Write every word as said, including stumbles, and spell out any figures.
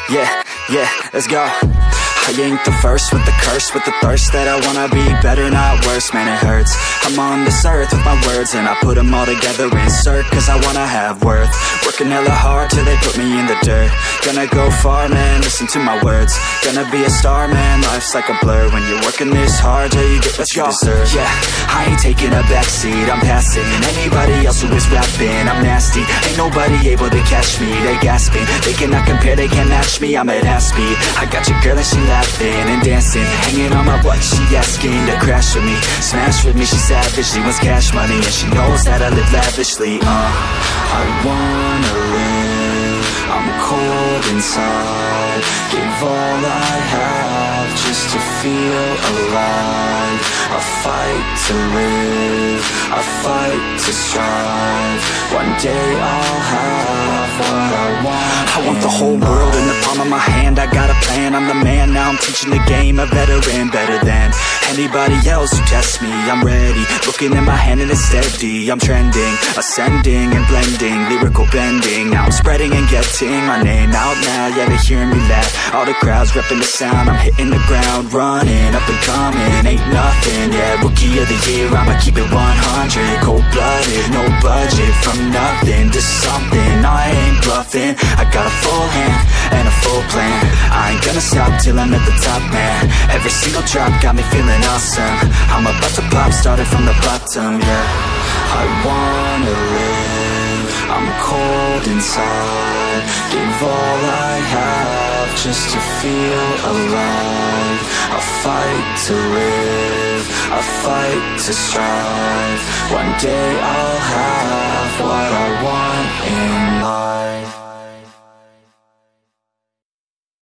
Yeah, yeah, let's go. I ain't the first with the curse, with the thirst that I wanna be better, not worse, man it hurts. I'm on this earth with my words and I put them all together, insert, cause I wanna have worth. Working hella hard till they put me in the dirt. Gonna go far, man, listen to my words. Gonna be a star, man, life's like a blur. When you're working this hard till you get what you deserve. Yeah, I ain't taking a backseat, I'm passing anybody else who is rapping. I'm nasty, ain't nobody able to catch me. They gasping, they cannot compare, they can't match me. I'm at half speed, I got your girl and she laughing and dancing, hanging on my butt, she asking to crash with me, smash with me, she savage, she wants cash money, and she knows that I live lavishly. Uh, I wanna live, I'm cold inside, give all I have just to feel alive. I fight to live, I fight to strive, one day I'll have what I want. I want the whole world in the palm of my hand, I got a plan, I'm the man, now I'm teaching the game, a veteran, better than anybody else who tests me. I'm ready, looking at my hand and it's steady. I'm trending, ascending and blending, lyrical bending. Now I'm spreading and getting my name out now. Yeah, they hearing me laugh, all the crowds repping the sound. I'm hitting the ground, running, up and coming, ain't nothing. Yeah, rookie of the year, I'ma keep it one hundred. Cold-blooded, no budget, from nothing to something. I ain't bluffing, I got a full hand and a full plan. I ain't gonna stop till I'm at the top, man. Every single drop got me feeling awesome. I'm about to pop, started from the bottom, yeah. I wanna live, I'm cold inside, give all I have just to feel alive. I fight to live, I fight to strive, one day I'll have what I want in life.